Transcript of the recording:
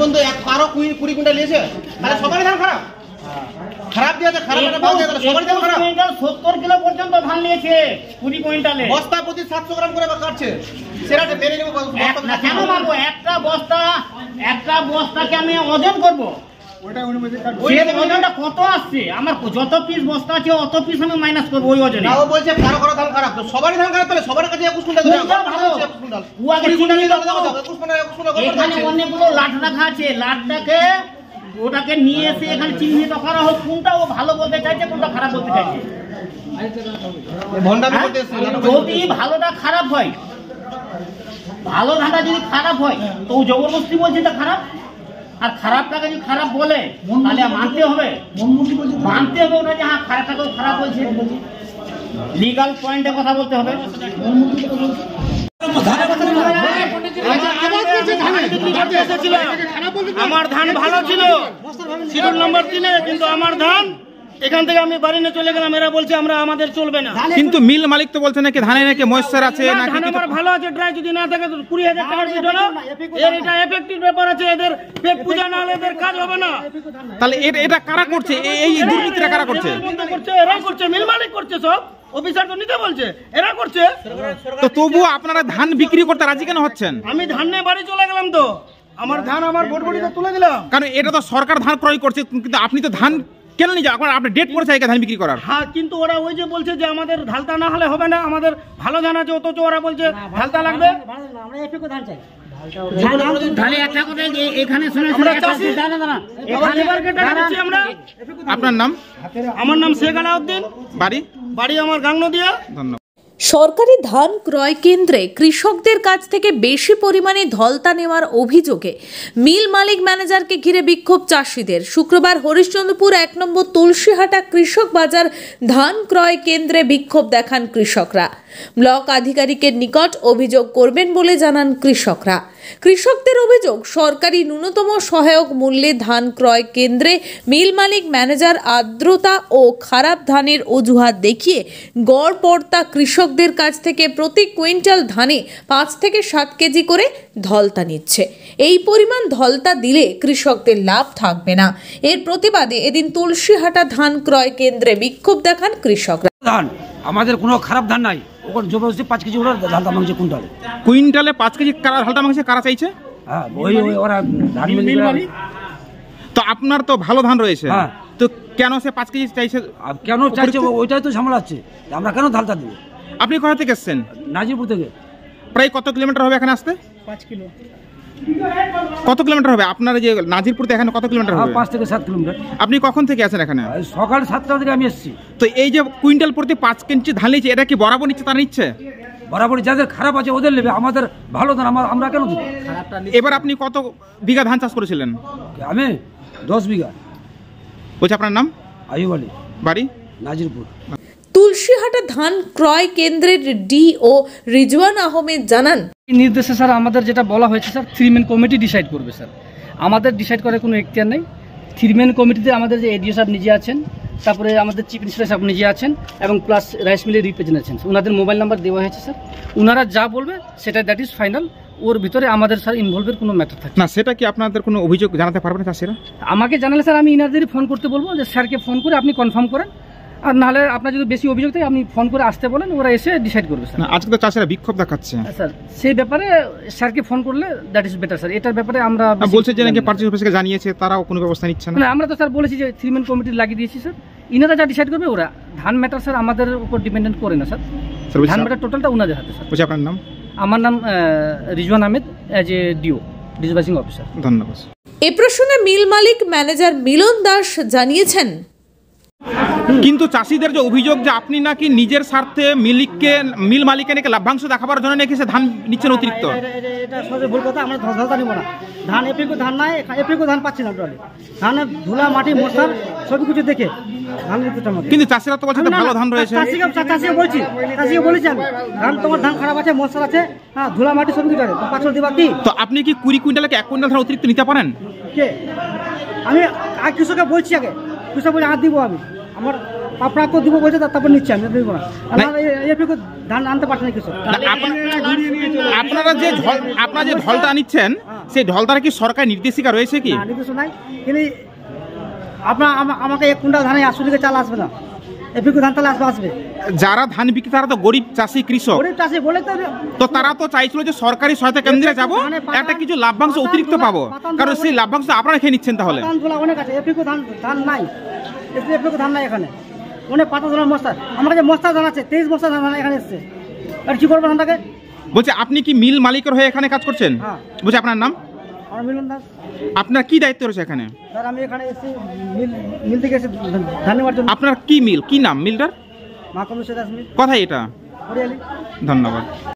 পর্যন্ত কারো 20 কুইন্টাল নিয়েছে, তাহলে সবারই ধান খারাপ। খারাপ দিয়েছে, খারাপ একটা ভালো দিয়েছে, সবারই ধান খারাপ। 70 কিলো পর্যন্ত ধান নিয়েছে 20 কুইন্টালে, বস্তা প্রতি 700 গ্রাম করে কাটছে। সেটাতে মেনে নেব কেন মানবো? একটা বস্তাকে আমি ওজন করবো, ওজনটা কত আসছে, আমার যত পিস বস্তা আছে অত পিস আমি মাইনাস করবো ওই ওজনে। ও বলছে কারো কারো ধান খারাপ, সবারই ধান খারাপ, তাহলে সবার কাছে 21 কুইন্টাল এখানে অনেকগুলো লাট রাখা আছে, লাটটাকে ওটাকে নিয়ে এসে এখানে চিহ্নিত করা হোক কোনটা ও ভালো বলতে চাইছে, কোনটা খারাপ বলতে চাইছে। যদি ভালোটা খারাপ হয়, ভালো ধানটা যদি খারাপ হয় তো ও জবরদস্তি বলছে এটা খারাপ, আর খারাপটাকে যদি খারাপ বলে তাহলে মানতে হবে ওটা যে হ্যাঁ খারাপটাকেও খারাপ বলছে, লিগাল পয়েন্টে কথা বলতে হবে। আমার ধান ভালো ছিল শিডিউল নম্বর 3-এ, কিন্তু আমার ধান এখান থেকে আমি বাড়ি নিয়ে চলে গেলাম, এরা বলছে আমরা আমাদের চলবে না। কিন্তু মিল মালিক তো বলছে নাকি ধানে নাকি ময়েশ্চার আছে, নাকি ধান আমার ভালো আছে, ড্রাই যদি না থাকে 20,000 টাকার বিল হলো, এর এটা এফেক্টিভ ব্যাপার আছে, এদের পেট পূজা না হলে এদের কাজ হবে না। তাহলে এটা কারা করছে, এই দুর্নীতিটা কারা করছে? এরাই করছে, মিল মালিক করছে, সব অফিসার তো নিতে বলছে, এরা করছে। তো তবুও আপনারা ধান বিক্রি করতে রাজি কেন হচ্ছেন? আমি ধান নিয়ে বাড়ি চলে গেলাম, তো আমার ধান আমার বটবটিতে তুলে দিলাম। কারণ এটা তো সরকার ধান ক্রয় করছে, কিন্তু আপনি তো ধান কেন নিয়ে যান? আপনার ডেট পড়েছে ধান বিক্রি করার। হ্যাঁ, কিন্তু ওরা ওই যে বলছে যে আমাদের ঢালতা না হলে হবে না, আমাদের ভালো ধান আছে, অথচ ওরা বলছে ঢালতা লাগবে। আমরা এটুকু ধান চাই। আপনার নাম? আমার নাম শেখ আলাউদ্দিন, বাড়ি আমার গাংনদিয়া। ধন্যবাদ। সরকারি ধান ক্রয় কেন্দ্রে কৃষকদের কাছ থেকে বেশি পরিমাণে ধলতা নেওয়ার অভিযোগে মিল মালিক ম্যানেজারকে ঘিরে বিক্ষোভ চাষিদের। শুক্রবার হরিশ্চন্দ্রপুর 1 নম্বর তুলসীহাটা কৃষক বাজার ধান ক্রয় কেন্দ্রে বিক্ষোভ দেখান কৃষকরা। ব্লক আধিকারিকের নিকট অভিযোগ করবেন বলে জানান কৃষকরা। কৃষকদের অভিযোগ, সরকারি ন্যূনতম সহায়ক মূল্যে ধান ক্রয় কেন্দ্রে মিল মালিক ম্যানেজার আর্দ্রতা ও খারাপ ধানের অজুহাত দেখিয়ে গড় পড়তা কৃষকদের কাছ থেকে প্রতি কুইন্টাল ধানে 5 থেকে 7 কেজি করে ধলতা নিচ্ছে। এই পরিমাণ ধলতা দিলে কৃষকদের লাভ থাকবে না। এর প্রতিবাদে এদিন তুলসীহাটা ধান ক্রয় কেন্দ্রে বিক্ষোভ দেখান কৃষকরা। ধান আমাদের কোনো খারাপ ধান নাই, ওখানে জবরদস্তি 5 কেজি ওরা ধালতা মাংসে কুইন্টালে 5 কেজি ধালতা মাংসে কারা চাইছে? হ্যাঁ, ওই ওরা ধান মিল মালিক। তো আপনার তো ভালো ধান রয়েছে, তো কেন সে 5 কেজি চাইছে? কেন চাইছে ওইটাই তো সামলাচ্ছে, আমরা কেন ধালতা দেবো? আপনি কোথা থেকে এসেছেন? নাজিরপুর থেকে। প্রায় কত কিলোমিটার হবে এখানে আসতে? 5 কিলো। কত কিলোমিটার হবে আপনার যে নাজিরপুর থেকে এখানে কত কিলোমিটার হবে? 5 থেকে 7 কিলোমিটার। আপনি কখন থেকে আছেন এখানে? সকাল 7টা থেকে আমি এসেছি। তো এই যে কুইন্টাল প্রতি 5 কেজি ধান নিচ্ছে, এটা কি বরাবর নিচ্ছে? তারা নিচ্ছে বরাবর, যাদের খারাপ আছে ওদের নেবে, আমাদের ভালো ধান আমরা কেন দেবো? এবার আপনি কত বিঘা ধান চাষ করেছিলেন? আমি 10 বিঘা। বলছি আপনার নাম? আইয়ুব আলী, বাড়ি নাজিরপুর। তুলসীহাটা ধান ক্রয় কেন্দ্রের ডিও রিজওয়ান আহমেদ জানান, নির্দেশে স্যার আমাদের যেটা বলা হয়েছে স্যার 3 ম্যান কমিটি ডিসাইড করবে স্যার, আমাদের ডিসাইড করার কোনো এখতিয়ার নেই। 3 ম্যান কমিটিতে আমাদের যে এডিও সাহেব নিজে আছেন, তারপরে আমাদের চিফ ইন্সপেক্টর সাহেব নিজে আছেন, এবং প্লাস রাইস মিলের রিপ্রেজেন্টেশন, ওনাদের মোবাইল নাম্বার দেওয়া হয়েছে স্যার। ওনারা যা বলবে সেটা দ্যাট ইজ ফাইনাল, ওর ভিতরে আমাদের স্যার ইনভলভের কোনো ম্যাটার থাকে না। সেটা কি আপনাদের কোনো অভিযোগ জানাতে পারবেন চাষিরা? আমাকে জানালে স্যার আমি ইনারদেরই ফোন করতে বলবো, যে স্যারকে ফোন করে আপনি কনফার্ম করেন, আর নাহলে আপনার যদি বেশি অভিযোগ থাকে আপনি ফোন করে আসতে বলেন, ওরা এসে ডিসাইড করবে স্যার। আজকে তো চাষিরা বিক্ষোভ দেখাচ্ছে স্যার, সেই ব্যাপারে স্যারকে ফোন করলে দ্যাট ইজ বেটার স্যার। এটার ব্যাপারে আমরা বলছে যে নাকি পার্টি অফিসকে জানিয়েছে, তারাও কোনো ব্যবস্থা নিচ্ছে না। আমরা তো স্যার বলেছি যে 3 ম্যান কমিটি লাগিয়ে দিয়েছি স্যার, ইনারা যা ডিসাইড করবে ওরা। ধান ম্যাটার স্যার আমাদের উপর ডিপেন্ডেন্ট করে না স্যার, ধান ম্যাটার টোটালটা ওনাদের হাতে স্যার। বলছি আপনার নাম? আমার নাম Rizwan Ahmed, as a D O disbursing officer. ধন্যবাদ। এ প্রসঙ্গে মিল মালিক ম্যানেজার মিলন দাস জানিয়েছেন, কিন্তু চাষিদের যে অভিযোগ যে আপনি নাকি নিজের স্বার্থে মিল মালিককে নাকি লাভ্যাংশ দেখাবার জন্য নাকি সে ধান নিচ্ছেন অতিরিক্ত। এটা সহজে ভুল কথা, আমরা ধলতা নিব না। ধান এপিকো ধান নাই, এপিকো ধান পাচ্ছি না। ধানের ধুলা মাটি মশার সব কিছু দেখে ধান নিতে। কিন্তু চাষিরা তো বলছে ভালো ধান রয়েছে। চাষিকে বলেছি আমি, ধান তোমার ধান খারাপ আছে, মশার আছে, হ্যাঁ ধুলা মাটি সব কিছু আছে, পাঁচল দিবা কি? তো আপনি কি 20 কুইন্টালকে 1 কুইন্টাল ধান অতিরিক্ত নিতে পারেন? কে? আমি কৃষককে বলছি, আগে কৃষক বলে আর দিব আমি, আমার আপনাকে দিব বলছে তারপর নিচ্ছি আমি দেবো না এপিকো ধান আনতে পারছে না কিছু আপনারা যে আপনারা যে ঢলটা নিচ্ছেন সেই ঢলটার কি সরকার নির্দেশিকা রয়েছে কি? না নির্দেশ নাই, কিন্তু আমাকে 1 কুইন্টাল ধানে 800 টাকা চাল আসবে না, এপিকো ধান তাহলে আসবে। যারা ধান বিক্রি তারা তো গরিব চাষি কৃষক, গরিব চাষি বলে তো তারা তো চাইছিল যে সরকারি সহায়তা কেন্দ্রে যাব, একটা কিছু লাভ্যাংশ অতিরিক্ত পাবো, কারণ সেই লাভ্যাংশ আপনারা খেয়ে নিচ্ছেন। তাহলে ধান তোলা অনেক আছে, এপিকো ধান নাই, এপিকো ধান নাই এখানে, অনেক পাতা তোলার মস্তা, আমার কাছে মস্তা ধান আছে, 23 বস্তা ধান এখানে এসছে, আর কি করবো ধানটাকে? বলছে আপনি কি মিল মালিকের হয়ে এখানে কাজ করছেন? হ্যাঁ। বলছে আপনার নাম? আমার মিলন দাস। আপনার কি দায়িত্ব রয়েছে এখানে? স্যার আমি এখানে এসেছি মিল থেকে এসে ধান নেওয়ার জন্য। আপনার কি মিল, কি নাম মিলটার? মা কমিশন দাস মিল, কোথায় এটা? হরিয়ালি। ধন্যবাদ।